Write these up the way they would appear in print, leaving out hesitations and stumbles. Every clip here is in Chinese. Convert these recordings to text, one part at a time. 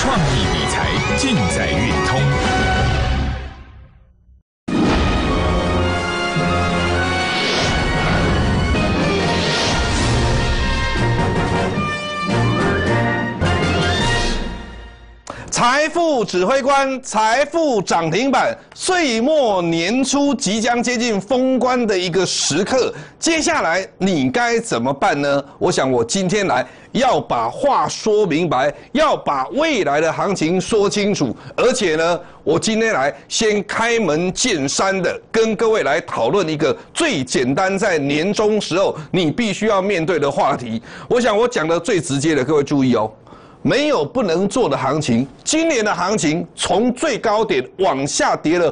创意理财尽在运通。 财富指挥官，财富涨停板，岁末年初即将接近封关的一个时刻，接下来你该怎么办呢？我想我今天来要把话说明白，要把未来的行情说清楚，而且呢，我今天来先开门见山的跟各位来讨论一个最简单在年终时候你必须要面对的话题。我想我讲的最直接的，各位注意哦。没有不能做的行情，今年的行情从最高点往下跌了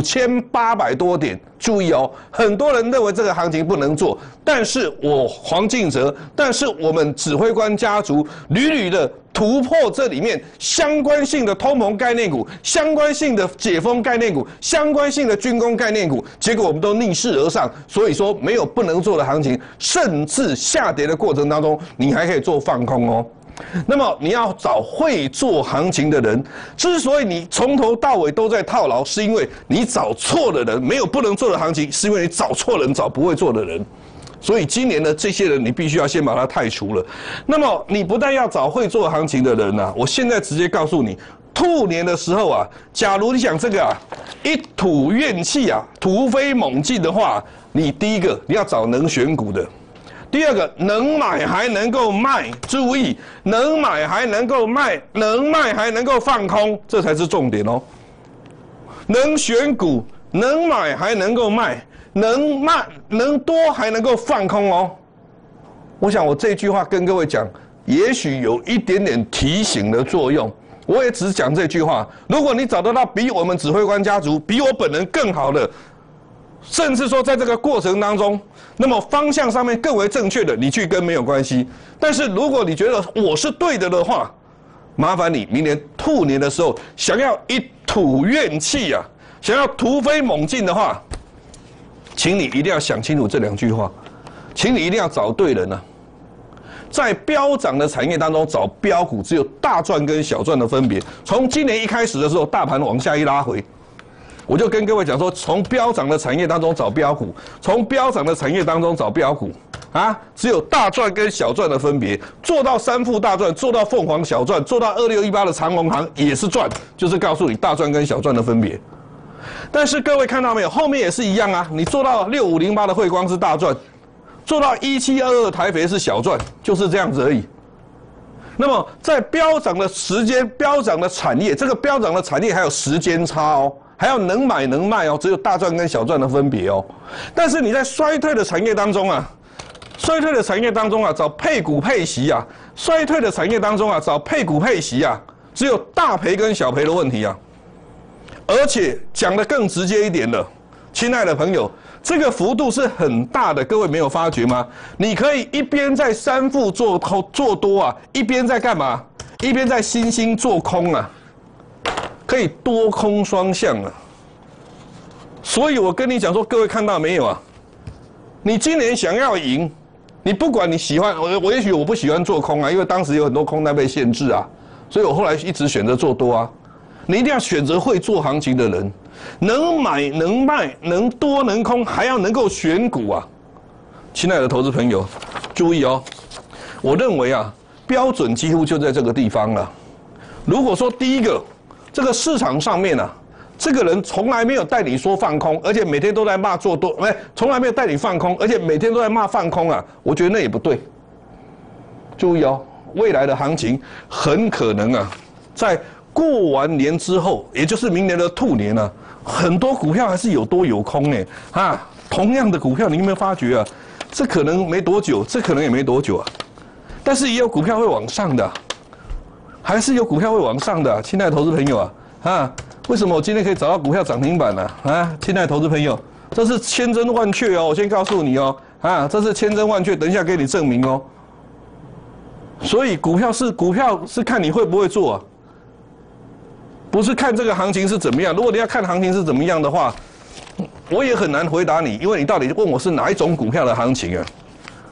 5800多点。注意哦，很多人认为这个行情不能做，但是我黄敬哲，但是我们指挥官家族屡屡的突破这里面相关性的通膨概念股、相关性的解封概念股、相关性的军工概念股，结果我们都逆势而上。所以说没有不能做的行情，甚至下跌的过程当中，你还可以做放空哦。那么你要找会做行情的人，之所以你从头到尾都在套牢，是因为你找错了人。没有不能做的行情，是因为你找错人，找不会做的人。所以今年的这些人，你必须要先把它汰除了。那么你不但要找会做行情的人啊，我现在直接告诉你，兔年的时候啊，假如你想这个啊一吐怨气啊，突飞猛进的话，你第一个你要找能选股的。第二个，能买还能够卖，注意，能买还能够卖，能卖还能够放空，这才是重点哦。能选股，能买还能够卖，能卖能多还能够放空哦。我想我这句话跟各位讲，也许有一点点提醒的作用。我也只讲这句话，如果你找得到比我们指挥官家族、比我本人更好的，甚至说在这个过程当中，那么方向上面更为正确的，你去跟没有关系。但是如果你觉得我是对的话，麻烦你明年兔年的时候想要一吐怨气啊，想要突飞猛进的话，请你一定要想清楚这两句话，请你一定要找对人啊。在飙涨的产业当中找标股，只有大赚跟小赚的分别。从今年一开始的时候，大盘往下一拉回，我就跟各位讲说，从飙涨的产业当中找标股，从飙涨的产业当中找标股啊，只有大赚跟小赚的分别。做到三富大赚，做到凤凰小赚，做到2618的长荣航也是赚，就是告诉你大赚跟小赚的分别。但是各位看到没有，后面也是一样啊，你做到6508的汇光是大赚，做到1722台肥是小赚，就是这样子而已。那么在飙涨的时间、飙涨的产业，这个飙涨的产业还有时间差哦。还要能买能卖哦，只有大赚跟小赚的分别哦。但是你在衰退的产业当中啊，找配股配息啊，衰退的产业当中啊，找配股配息啊，只有大赔跟小赔的问题啊。而且讲得更直接一点的，亲爱的朋友，这个幅度是很大的，各位没有发觉吗？你可以一边在三富做多啊，一边在干嘛？一边在新兴做空啊。可以多空双向啊，所以我跟你讲说，各位看到没有啊？你今年想要赢，你不管你喜欢我也许我不喜欢做空啊，因为当时有很多空单被限制啊，所以我后来一直选择做多啊。你一定要选择会做行情的人，能买能卖，能多能空，还要能够选股啊。亲爱的投资朋友，注意哦，我认为啊，标准几乎就在这个地方了。如果说第一个，这个市场上面啊，这个人从来没有带你说放空，而且每天都在骂做多，从来没有带你放空，而且每天都在骂放空啊，我觉得那也不对。注意哦，未来的行情很可能啊，在过完年之后，也就是明年的兔年啊，很多股票还是有多有空哎啊，同样的股票，你有没有发觉啊？这可能没多久，这可能也没多久啊，但是也有股票会往上的。还是有股票会往上的，亲爱的投资朋友啊，为什么我今天可以找到股票涨停板呢？啊，亲爱的投资朋友，这是千真万确哦，我先告诉你哦，这是千真万确，等一下给你证明哦。所以股票是看你会不会做啊，不是看这个行情是怎么样。如果你要看行情是怎么样的话，我也很难回答你，因为你到底问我是哪一种股票的行情啊？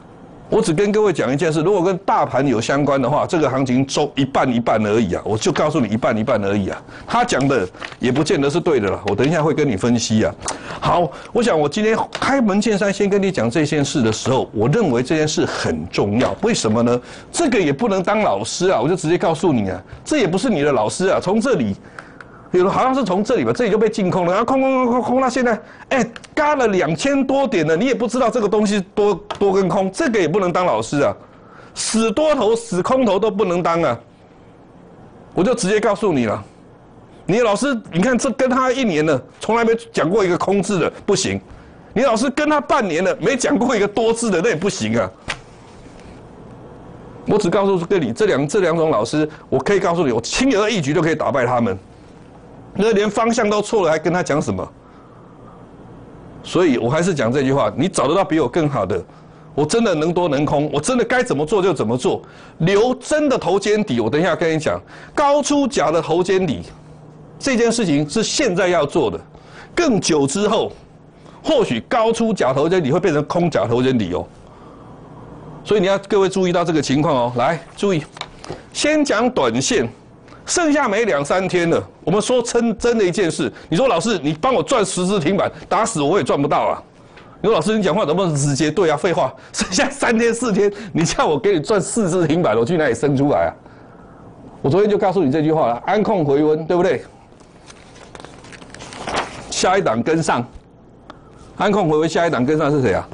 我只跟各位讲一件事，如果跟大盘有相关的话，这个行情周一半一半而已啊，我就告诉你一半一半而已啊。他讲的也不见得是对的了，我等一下会跟你分析啊。好，我想我今天开门见山先跟你讲这件事的时候，我认为这件事很重要，为什么呢？这个也不能当老师啊，我就直接告诉你啊，这也不是你的老师啊，从这里。有的好像是从这里吧，这里就被净空了，然后空到现在，嘎了2000多点了，你也不知道这个东西多跟空，这个也不能当老师啊，死多头死空头都不能当啊，我就直接告诉你了，你的老师，你看这跟他1年了，从来没讲过一个空字的，不行，你老师跟他半年了，没讲过一个多字的，那也不行啊。我只告诉你这两种老师，我可以告诉你，我轻而易举就可以打败他们。那连方向都错了，还跟他讲什么？所以我还是讲这句话：你找得到比我更好的，我真的能多能空，我真的该怎么做就怎么做。留真的头肩底，我等一下跟你讲，高出假的头肩底，这件事情是现在要做的。更久之后，或许高出假头肩底会变成空假头肩底哦。所以你要各位注意到这个情况哦。来，注意，先讲短线。剩下没2、3天了，我们说真的一件事，你说老师，你帮我赚10只停板，打死我也赚不到啊！你说老师，你讲话能不能直接？对啊，废话，剩下3天4天，你叫我给你赚4只停板，我去哪里生出来啊？我昨天就告诉你这句话了，安控回温，对不对？下一档跟上，安控回温，下一档跟上是谁啊？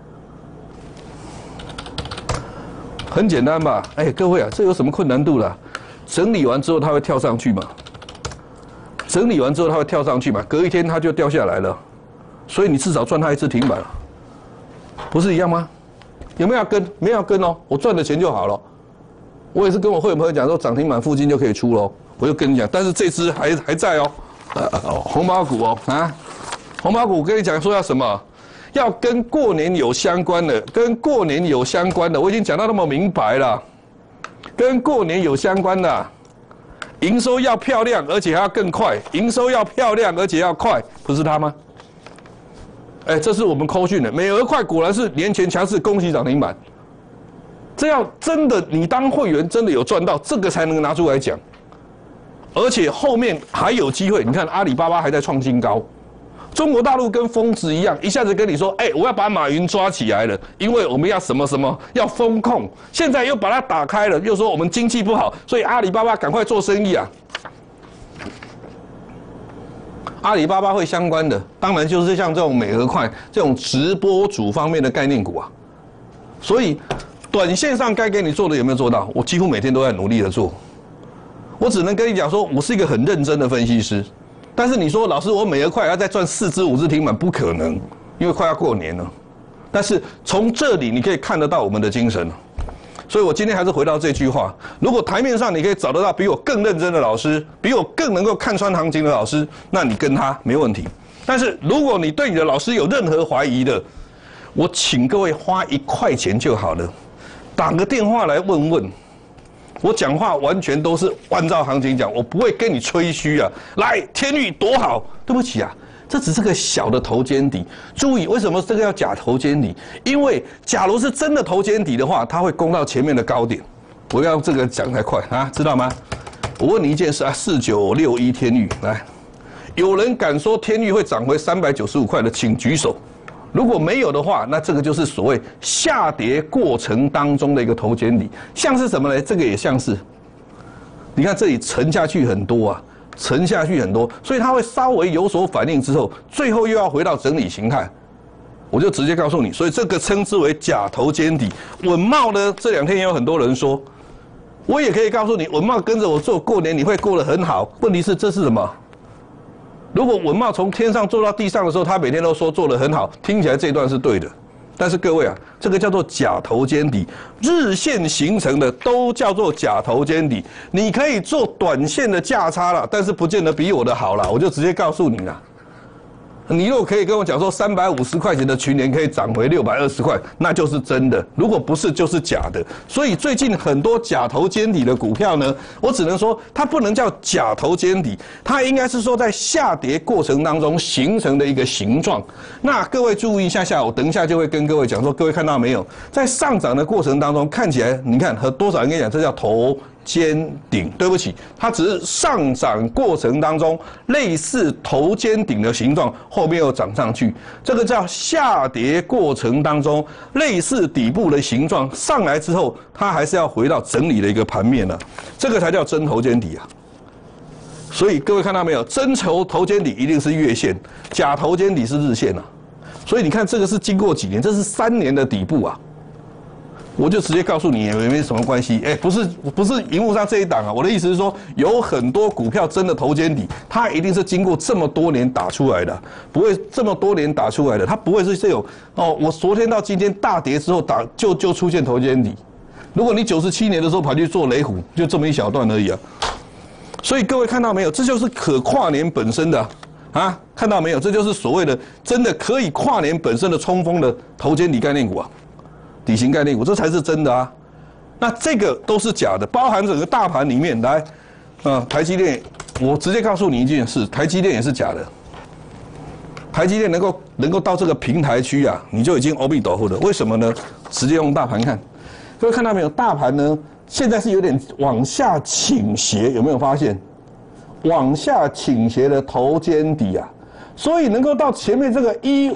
很简单吧？各位啊，这有什么困难度啦？整理完之后它会跳上去嘛？整理完之后它会跳上去嘛？隔一天它就掉下来了，所以你至少赚它1只停板了，不是一样吗？有没有要跟？没有要跟哦，我赚的钱就好了。我也是跟我会员朋友讲说，涨停板附近就可以出喽。我就跟你讲，但是这只还在哦，红包股哦啊，红包股我跟你讲说要什么？要跟过年有相关的，跟过年有相关的，我已经讲到那么明白了。跟过年有相关的，营收要漂亮，而且还要更快。营收要漂亮，而且要快，不是他吗？这是我们扣讯的，美而快果然是年前强势，恭喜涨停板。这要真的，你当会员真的有赚到，这个才能拿出来讲。而且后面还有机会，你看阿里巴巴还在创新高。中国大陆跟疯子一样，一下子跟你说，我要把马云抓起来了，因为我们要什么什么，要风控。现在又把它打开了，又说我们经济不好，所以阿里巴巴赶快做生意啊。阿里巴巴会相关的，当然就是像这种美而快这种直播主方面的概念股啊。所以，短线上该给你做的有没有做到？我几乎每天都在努力的做。我只能跟你讲说，我是一个很认真的分析师。但是你说老师，我美而快要再赚4只5只停板，不可能，因为快要过年了。但是从这里你可以看得到我们的精神，所以我今天还是回到这句话：如果台面上你可以找得到比我更认真的老师，比我更能够看穿行情的老师，那你跟他没问题。但是如果你对你的老师有任何怀疑的，我请各位花1块钱就好了，打个电话来问问。我讲话完全都是按照行情讲，我不会跟你吹嘘啊。来，天宇多好，对不起啊，这只是个小的头肩底。注意，为什么这个要假头肩底？因为假如是真的头肩底的话，它会攻到前面的高点。我要这个讲才快啊，知道吗？我问你一件事啊，4961天宇，来，有人敢说天宇会涨回395块的，请举手。如果没有的话，那这个就是所谓下跌过程当中的一个头肩底，像是什么呢？这个也像是，你看这里沉下去很多啊，沉下去很多，所以它会稍微有所反应之后，最后又要回到整理形态。我就直接告诉你，所以这个称之为假头肩底。稳懋呢，这2天也有很多人说，我也可以告诉你，稳懋跟着我做，过年你会过得很好。问题是这是什么？如果稳懋从天上做到地上的时候，他每天都说做得很好，听起来这一段是对的。但是各位啊，这个叫做假头肩底，日线形成的都叫做假头肩底。你可以做短线的价差了，但是不见得比我的好了。我就直接告诉你了， 你如果可以跟我讲说350块钱的群联可以涨回620块，那就是真的；如果不是，就是假的。所以最近很多假头肩底的股票呢，我只能说它不能叫假头肩底，它应该是说在下跌过程当中形成的一个形状。那各位注意一下，我等一下就会跟各位讲说，各位看到没有，在上涨的过程当中，看起来你看和多少人跟你讲，这叫头肩顶，对不起，它只是上涨过程当中类似头肩顶的形状，后面又涨上去，这个叫下跌过程当中类似底部的形状，上来之后它还是要回到整理的一个盘面了，这个才叫真头肩底啊。所以各位看到没有，真头肩底一定是月线，假头肩底是日线啊。所以你看这个是经过几年，这是3年的底部啊。我就直接告诉你也没什么关系，不是荧幕上这一档啊，我的意思是说，有很多股票真的头肩底，它一定是经过这么多年打出来的，不会这么多年打出来的，它不会是这种哦，我昨天到今天大跌之后就出现头肩底。如果你97年的时候跑去做雷虎，就这么一小段而已啊。所以各位看到没有，这就是可跨年本身的啊，看到没有，这就是所谓的真的可以跨年本身的冲锋的头肩底概念股啊。底型概念股，这才是真的啊！那这个都是假的，包含整个大盘里面来，台积电，我直接告诉你一件事，台积电也是假的。台积电能够到这个平台区啊，你就已经阿弥陀佛了。为什么呢？直接用大盘看，各位看到没有？大盘呢，现在是有点往下倾斜，有没有发现？往下倾斜的头肩底啊。所以能够到前面这个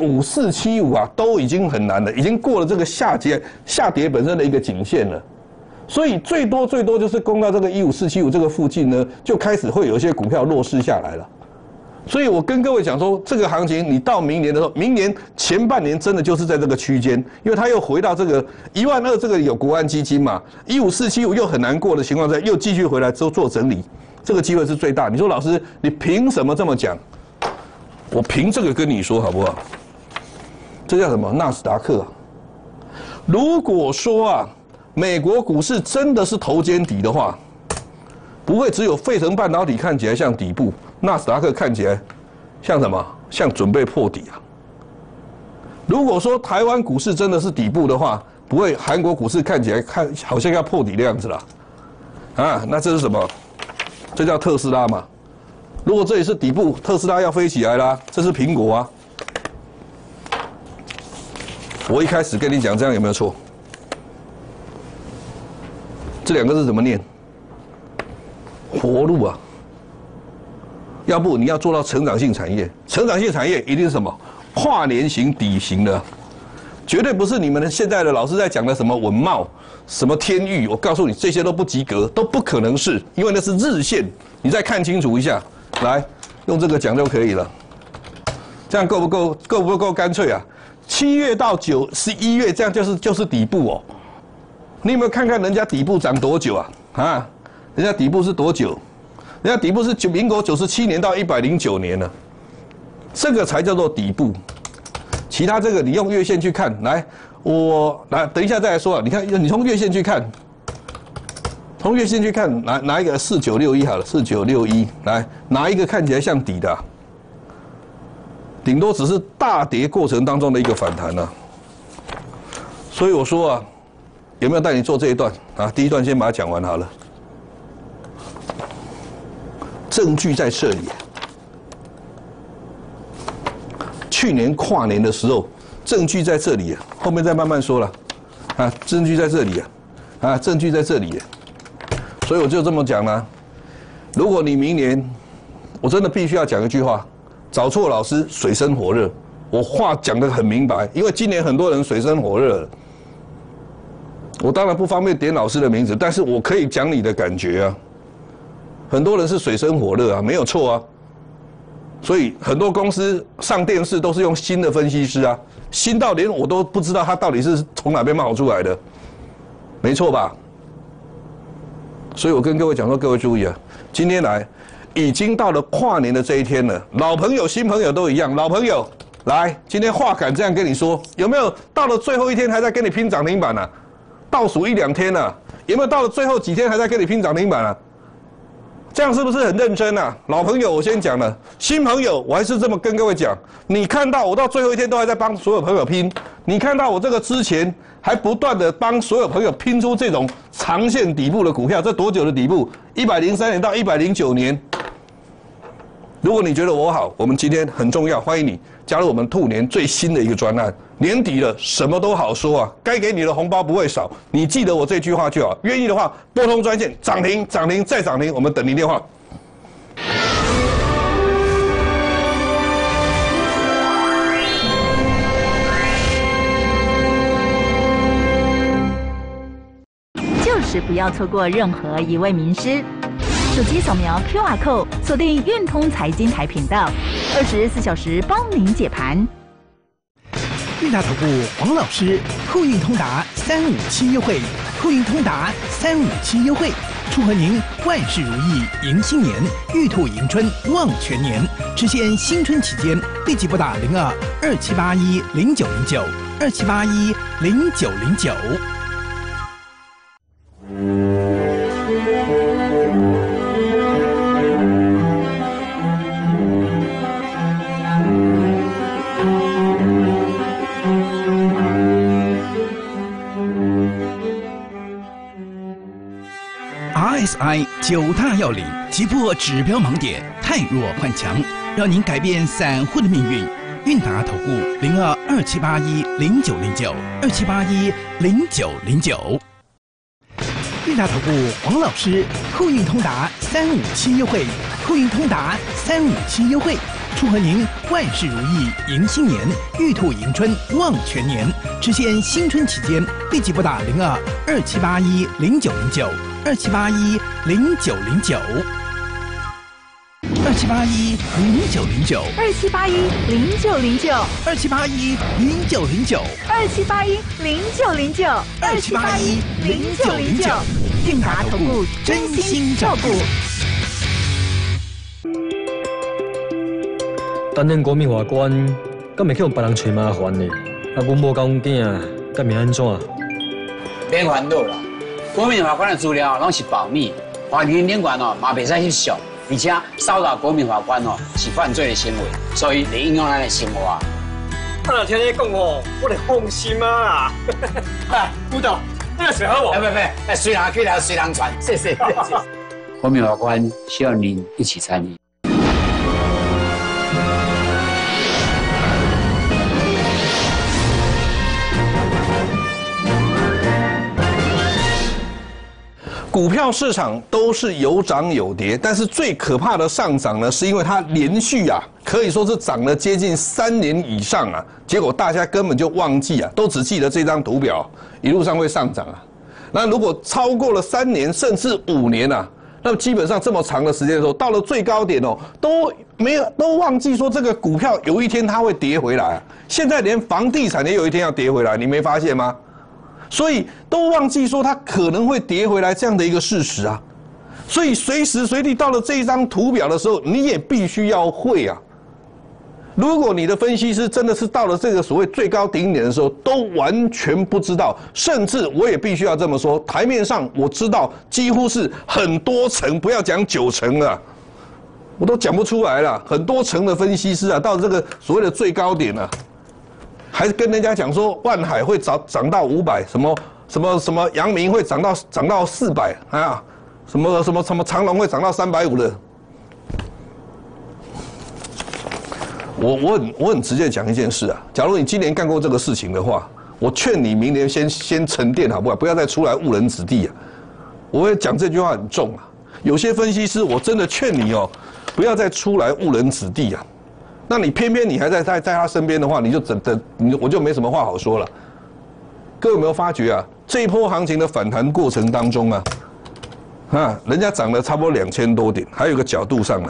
15475啊，都已经很难了，已经过了这个下跌本身的一个颈线了。所以最多就是攻到这个15475这个附近呢，就开始会有一些股票弱势下来了。所以我跟各位讲说，这个行情你到明年的时候，明年前半年真的就是在这个区间，因为它又回到这个12000，这个有国安基金嘛，15475又很难过的情况下，又继续回来做整理，这个机会是最大。你说老师，你凭什么这么讲？我凭这个跟你说好不好？这叫什么？纳斯达克啊。如果说啊，美国股市真的是头肩底的话，不会只有费城半导体看起来像底部，纳斯达克看起来像什么？像准备破底啊。如果说台湾股市真的是底部的话，不会韩国股市看起来好像要破底的样子啦。啊，那这是什么？这叫特斯拉嘛。如果这里是底部，特斯拉要飞起来啦，这是苹果啊。我一开始跟你讲这样有没有错？这两个字怎么念？活路啊！要不你要做到成长性产业，成长性产业一定是什么？跨年型底型的，绝对不是你们现在的老师在讲的什么文茂、什么天域。我告诉你，这些都不及格，都不可能是，因为那是日线。你再看清楚一下。来，用这个讲就可以了，这样够不够干脆啊？7月到11月，这样就是底部哦。你有没有看看人家底部涨多久啊？啊，人家底部是多久？人家底部是民国97年到109年了，这个才叫做底部。其他这个你用月线去看，来，等一下再来说啊。你看，你从月线去看。从月线去看，拿一个4961好了，4961来，哪一个看起来像底的啊？顶多只是大跌过程当中的一个反弹啊。所以我说啊，有没有带你做这一段啊？第一段先把它讲完好了。证据在这里。去年跨年的时候，证据在这里，后面再慢慢说了。啊，证据在这里啊，证据在这里。所以我就这么讲啦。如果你明年，我真的必须要讲一句话：找错老师，水深火热。我话讲得很明白，因为今年很多人水深火热了。我当然不方便点老师的名字，但是我可以讲你的感觉啊。很多人是水深火热啊，没有错啊。所以很多公司上电视都是用新的分析师啊，新到连我都不知道他到底是从哪边冒出来的，没错吧？所以我跟各位讲说，各位注意啊，今天来已经到了跨年的这一天了，老朋友、新朋友都一样。老朋友，来，今天话敢这样跟你说，有没有到了最后一天还在跟你拼涨停板呢？倒数1-2天了，有没有到了最后几天还在跟你拼涨停板啊？ 这样是不是很认真啊？老朋友我先讲了，新朋友我还是这么跟各位讲，你看到我到最后一天都还在帮所有朋友拼，你看到我这个之前还不断的帮所有朋友拼出这种长线底部的股票，这多久的底部？103年到109年。如果你觉得我好，我们今天很重要，欢迎你加入我们兔年最新的一个专案。年底了，什么都好说啊，该给你的红包不会少。你记得我这句话就好。愿意的话，拨通专线，涨停，涨停，再涨停，我们等您电话。 就是不要错过任何一位名师。手机扫描 QR Code， 锁定运通财经台频道，24小时帮您解盘。 韵达投顾黄老师，酷运通达357优惠，酷运通达357优惠，祝贺您万事如意，迎新年，玉兔迎春，旺全年。只限新春期间，立即拨打02-2781-0909，2781-0909。RSI 9大要领，击破指标盲点，汰弱换强，让您改变散户的命运。韵达投顾02-2781-0909，2781-0909。韵达投顾黄老师，酷运通达357优惠，酷运通达357优惠，祝贺您万事如意，迎新年，玉兔迎春，旺全年。只限新春期间，立即拨打02-2781-0909，2781-0909，2781-0909，2781-0909。 2781-0909，2781-0909，2781-0909，韵达投顾真心照顾。 担任国民法官，敢袂去互别人找麻烦呢？啊，阮无讲囝，敢会安怎？ 免烦恼啦，国民法官的资料拢是保密，法庭领馆嘛袂使翕相，而且骚扰国民法官是犯罪的行为，所以得影响咱的生活。 啊，若听你讲我就放心啊！啊，副导，你也是好无？ 不，随人去了随人传，谢谢。国民法官需要您一起参与。 股票市场都是有涨有跌，但是最可怕的上涨呢，是因为它连续可以说是涨了接近3年以上结果大家根本就忘记都只记得这张图表一路上会上涨那如果超过了3年甚至5年那么基本上这么长的时间的时候，到了最高点都忘记说这个股票有一天它会跌回来现在连房地产也有一天要跌回来，你没发现吗？所以都忘记说它可能会跌回来这样的一个事实所以随时随地到了这一张图表的时候，你也必须要会如果你的分析师真的是到了这个所谓最高顶点的时候，都完全不知道，甚至我也必须要这么说，台面上我知道几乎是很多成，不要讲9成了，我都讲不出来了，很多成的分析师到这个所谓的最高点还跟人家讲说万海会涨到500，什么阳明会涨到400什么长荣会涨到350的。我很直接讲一件事假如你今年干过这个事情的话，我劝你明年先沉淀好不好？不要再出来误人子弟我会讲这句话很重有些分析师我真的劝你不要再出来误人子弟那你偏偏你还在他身边的话，我就没什么话好说了。各位有没有发觉这一波行情的反弹过程当中人家涨了差不多2000多点，还有个角度上来，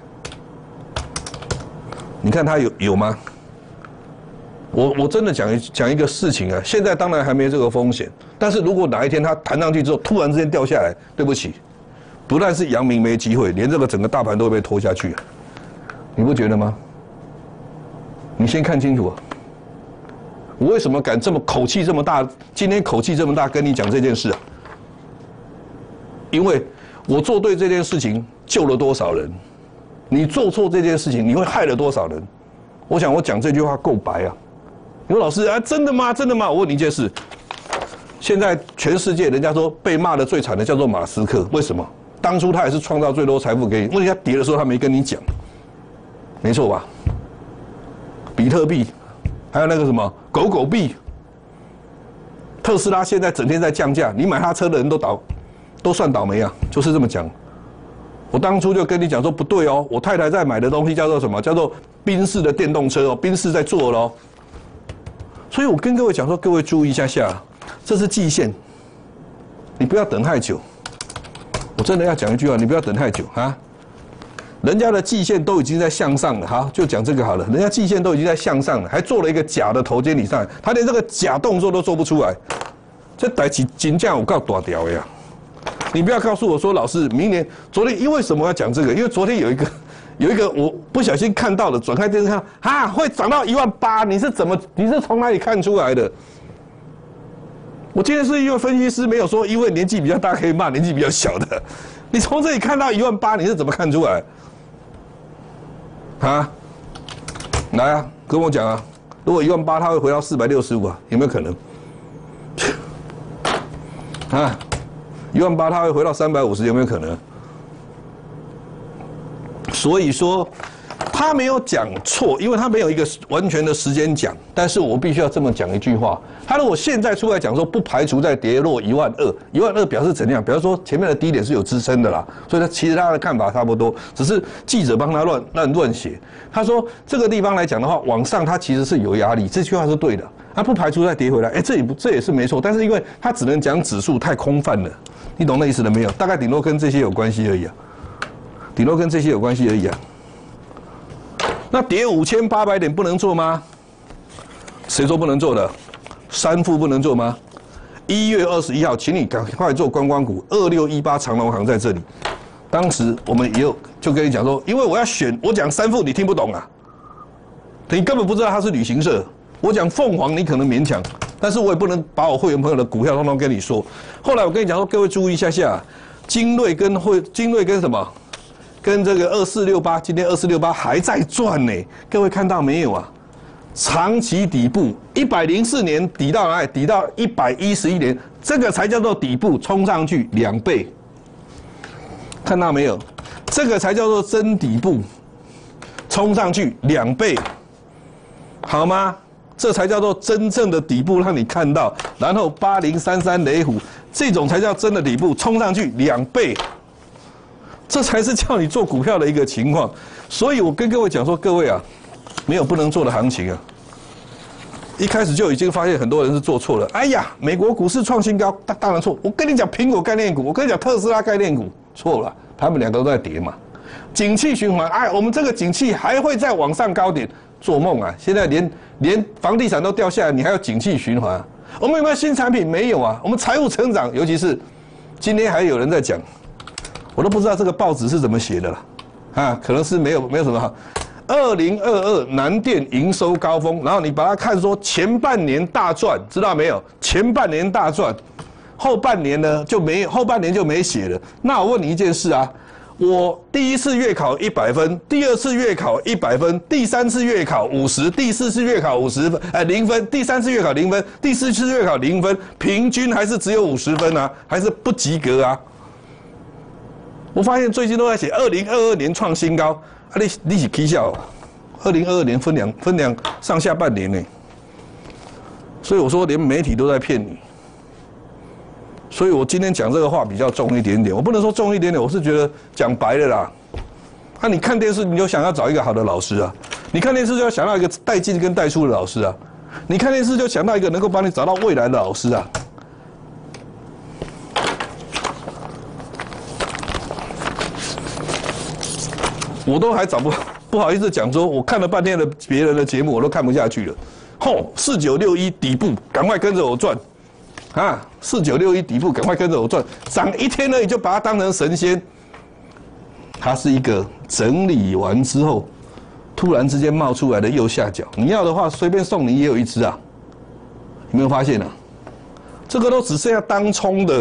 你看它有吗？我真的讲一个事情现在当然还没这个风险，但是如果哪一天它弹上去之后突然之间掉下来，对不起，不但是阳明没机会，连这个整个大盘都会被拖下去你不觉得吗？你先看清楚我为什么敢口气这么大？今天口气这么大跟你讲这件事因为我做对这件事情救了多少人？你做错这件事情，你会害了多少人？我想我讲这句话够白啊！你说老师啊，真的吗？真的吗？我问你一件事，现在全世界人家说被骂的最惨的叫做马斯克，为什么？当初他也是创造最多财富给你，问题他跌的时候他没跟你讲，没错吧？比特币，还有那个什么狗狗币，特斯拉现在整天在降价，你买他车的人都算倒霉啊，就是这么讲。我当初就跟你讲说不对哦，我太太在买的东西叫做什么？叫做宾士的电动车哦，宾士在做咯。所以我跟各位讲说，各位注意一下，这是季线，你不要等太久。我真的要讲一句话，你不要等太久啊！人家的季线都已经在向上了，好，就讲这个好了。人家季线都已经在向上了，还做了一个假的头肩以上，他连这个假动作都做不出来，这代志真正有够大条的呀！你不要告诉我说，老师，明年昨天因为什么要讲这个？因为昨天有一个我不小心看到的，转开电视看，啊，会涨到18000，你是从哪里看出来的？我今天是因为分析师没有说，因为年纪比较大可以骂年纪比较小的，你从这里看到18000，你是怎么看出来？啊，来啊，跟我讲啊，如果18000，它会回到465啊，有没有可能？啊，18000它会回到350，有没有可能？所以说，他没有讲错，因为他没有一个完全的时间讲。但是我必须要这么讲一句话：他如果现在出来讲说，不排除再跌落12000，12000表示怎样？表示说前面的低点是有支撑的啦。所以他其实他的看法差不多，只是记者帮他乱写。他说这个地方来讲的话，往上它其实是有压力，这句话是对的。他不排除再跌回来，这也是没错。但是因为他只能讲指数太空泛了，你懂那意思了没有？大概顶多跟这些有关系而已啊，顶多跟这些有关系而已啊。那跌5800点不能做吗？谁说不能做的？三富不能做吗？1月21号，请你赶快做观光股，2618长荣航在这里。当时我们也有就跟你讲说，因为我要选，我讲三富你听不懂啊，你根本不知道它是旅行社。我讲凤凰你可能勉强，但是我也不能把我会员朋友的股票通通跟你说。后来我跟你讲说，各位注意一下，精锐跟什么？跟这个2468，今天2468还在赚呢，各位看到没有啊？长期底部，104年底到哪里？底到111年，这个才叫做底部，冲上去2倍，看到没有？这个才叫做真底部，冲上去2倍，好吗？这才叫做真正的底部，让你看到。然后8033雷虎，这种才叫真的底部，冲上去2倍。这才是叫你做股票的一个情况，所以我跟各位讲说，各位啊，没有不能做的行情啊。一开始就已经发现很多人是做错了。哎呀，美国股市创新高，当然错。我跟你讲苹果概念股，我跟你讲特斯拉概念股，错了，他们两个都在跌嘛。景气循环，哎，我们这个景气还会再往上高点，做梦啊！现在连房地产都掉下来，你还有景气循环啊？我们有没有新产品？没有啊。我们财务成长，尤其是今天还有人在讲。我都不知道这个报纸是怎么写的了，啊，可能是没有什么好。2022南电营收高峰，然后你把它看说前半年大赚，知道没有？前半年大赚，后半年呢就没有，后半年就没写了。那我问你一件事啊，我第一次月考100分，第二次月考100分，第三次月考50，第四次月考50分，0分，第三次月考0分，第四次月考0分，平均还是只有50分啊，还是不及格啊？我发现最近都在写2022年创新高，啊你是起笑，2022年分两上下半年呢，所以我说连媒体都在骗你，所以我今天讲这个话比较重一点点，我不能说重一点点，我是觉得讲白了啦。啊，你看电视你就想要找一个好的老师啊，你看电视就要想到一个带进跟带出的老师啊，你看电视就想到一个能够帮你找到未来的老师啊。我都还不好意思讲说，我看了半天的别人的节目，我都看不下去了。4961底部，赶快跟着我赚，啊，4961底部，赶快跟着我赚，涨1天而已就把它当成神仙。它是一个整理完之后，突然之间冒出来的右下角，你要的话随便送你也有一只啊，有没有发现啊？这个都只剩下当冲的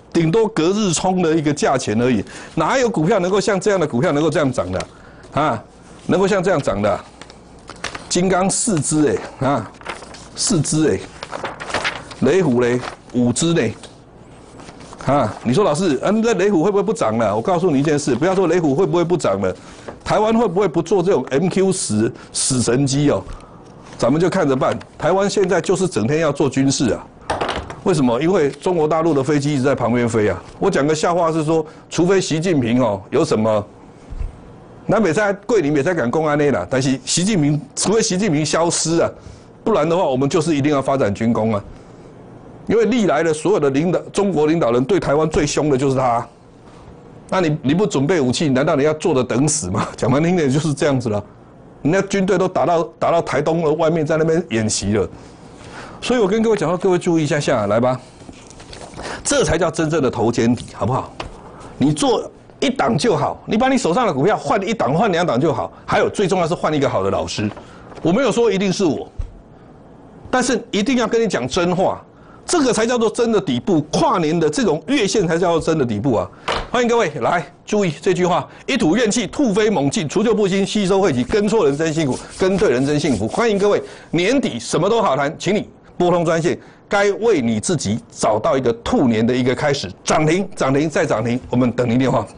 顶多隔日冲的一个价钱而已，哪有股票能够像这样的股票能够这样涨的啊？能够像这样涨的？金刚4只4只雷虎嘞5只嘞。你说老师，那雷虎会不会不涨了？我告诉你一件事，不要说雷虎会不会不涨了，台湾会不会不做这种 MQ-10死神机哦？咱们就看着办。台湾现在就是整天要做军事啊，为什么？因为中国大陆的飞机一直在旁边飞啊。我讲个笑话是说，除非习近平有什么，南北在桂林也在讲公安内啦，但是除非习近平消失啊，不然的话，我们就是一定要发展军工啊。因为历来的所有的中国领导人对台湾最凶的就是他，那你不准备武器，难道你要坐着等死吗？讲难听点就是这样子了，人家军队都打到台东的外面，在那边演习了，所以我跟各位讲说，各位注意一下，来吧，这才叫真正的头肩底，好不好？你做1档就好，你把你手上的股票换1档、换2档就好，还有最重要是换一个好的老师。我没有说一定是我，但是一定要跟你讲真话。这个才叫做真的底部，跨年的这种月线才叫做真的底部啊！欢迎各位来注意这句话：一吐怨气，突飞猛进，除旧布新，吸收晦气，跟错人真辛苦，跟对人真幸福。欢迎各位，年底什么都好谈，请你拨通专线，该为你自己找到一个兔年的一个开始，涨停，涨停再涨停，我们等您电话。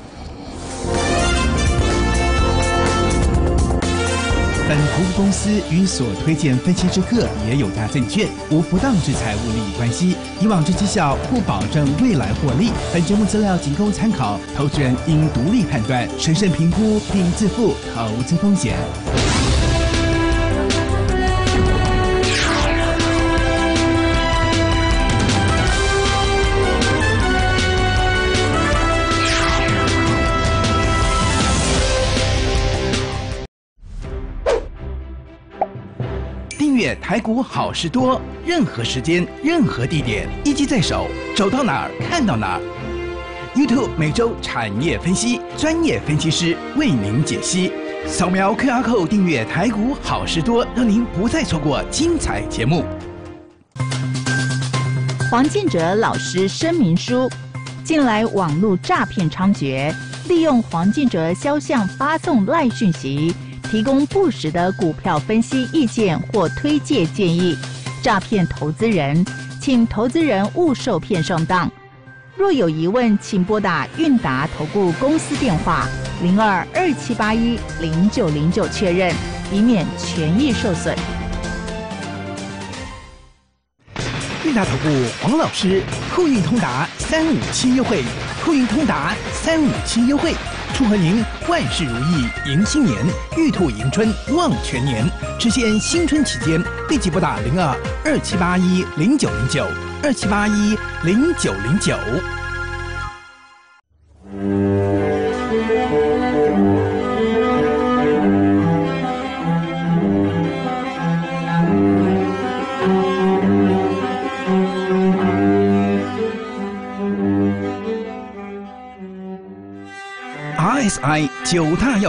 本投资公司与所推荐分析之个别有价证券无不当之财务利益关系，以往之绩效不保证未来获利。本节目资料仅供参考，投资人应独立判断、审慎评估并自负投资风险。订阅台股好事多，任何时间、任何地点，一机在手，走到哪儿看到哪儿。YouTube 每周产业分析，专业分析师为您解析。扫描 QR Code 订阅台股好事多，让您不再错过精彩节目。 黄进哲老师声明书：近来网络诈骗猖獗，利用黄进哲肖像发送赖讯息，提供不实的股票分析意见或推介建议，诈骗投资人，请投资人勿受骗上当。若有疑问，请拨打韵达投顾公司电话0227810909确认，以免权益受损。 韵达投顾黄老师，酷运通达357优惠，酷运通达357优惠。祝贺您万事如意，迎新年，玉兔迎春，旺全年。只限新春期间，立即拨打0227810909，27810909。RSI 9大要